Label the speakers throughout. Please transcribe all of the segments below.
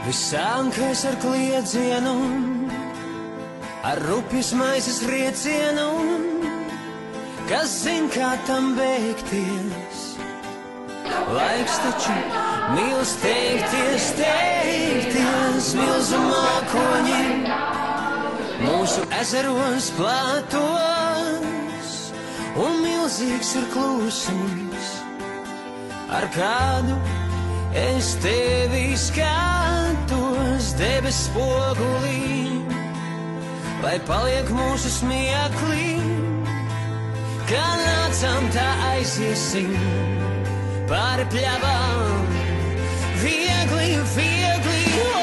Speaker 1: Viss sākais ar kliedzienu, ar rupjas maizes riecienu, kas zin, kā tam beigties. Laiks taču mīl steigties, steigties, milzu mākoņi mūsu ezeros plātos, un milzīgs ir klusums, ar kādu es tevi skatos debes spogulī, lai paliek mūsu smieklī, kā nācām tā aiziesim pāri pļavām, viegli, viegli,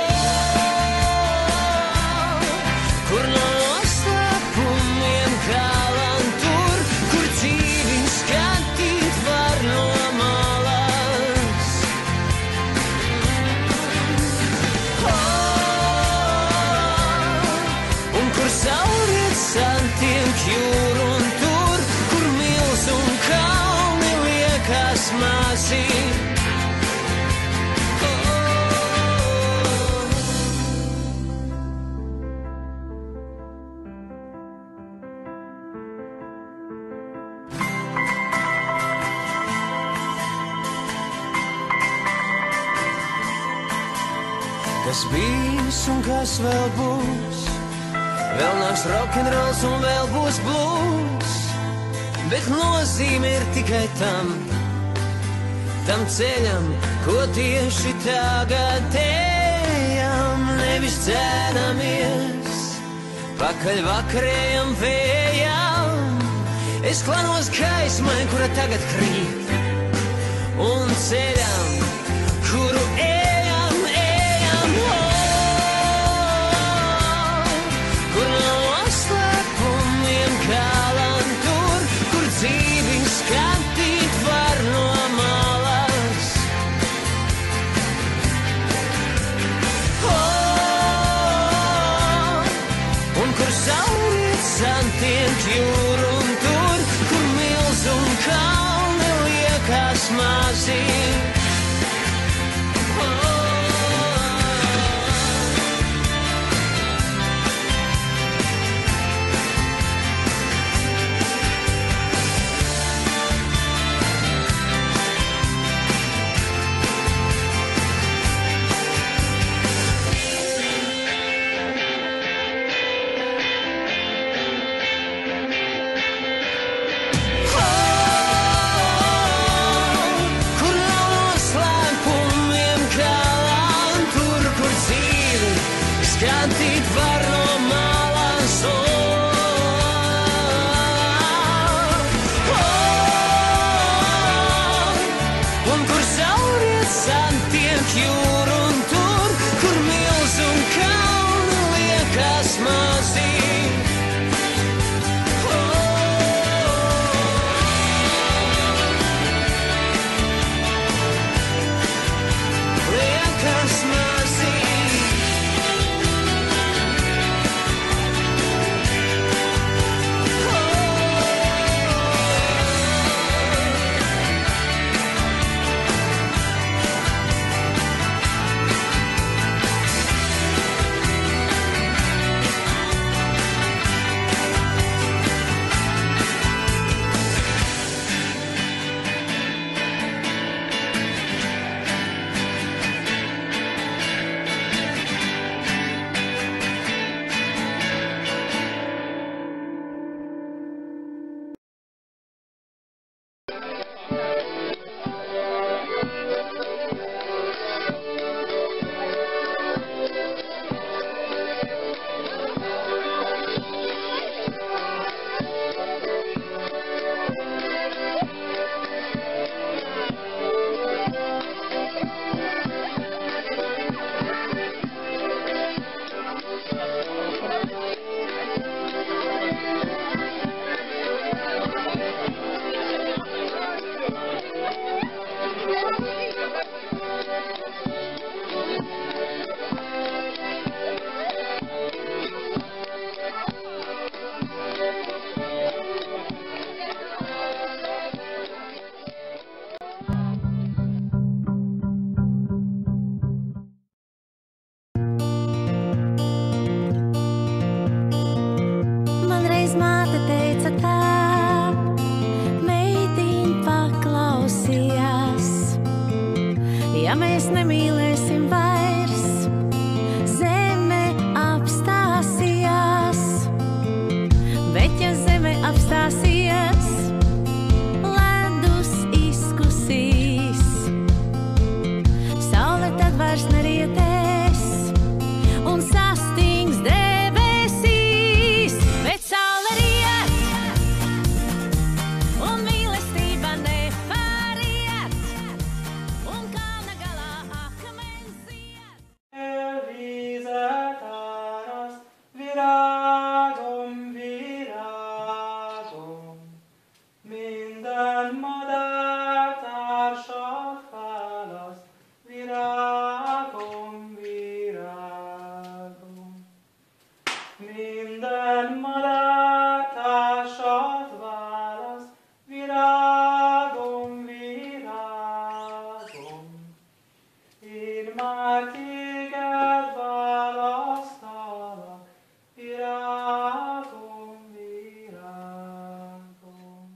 Speaker 1: kur no noslēpumiem kālām tur, kur dzīvi skatīt var no malas. Un kur sauriet santiek jūru un tur, kur mils un kalni liekas mazi. Kas bijis un kas vēl būs, vēl nāks rokenrols un vēl būs blues, bet nozīme ir tikai tam ceļam, ko tieši tagad ejam, nevis cēnamies pakaļ vakarējam vējam. Es klanos gaismai, kura tagad krīt, un ceļam, kuru kur no noslēpumiem kālām tur, kur dzīvi skatīt var no malas. Un kur sauriet santiek jūru un tur, kur mils un kalni liekas mazi. Skatīt var no malas, un kur sauriet santiek jūru un tur, kur mils un kalni liekas mazi. Liekas mazi.
Speaker 2: Ja mēs nemīlēsim vairs, zeme apstāsījās. Bet ja zeme apstāsies, ledus izkusīs. Saule tad vairs nerietēs un sastings debesīs. Bet saule riet un mīlestība nepāriet un kalna galā akmens ziet.
Speaker 3: Elvizeltáras virágom, virágom, minden madártársat választ. Virágom, virágom, minden madártársat választ. Virágom, virágom, én már téged választalak. Virágom, virágom.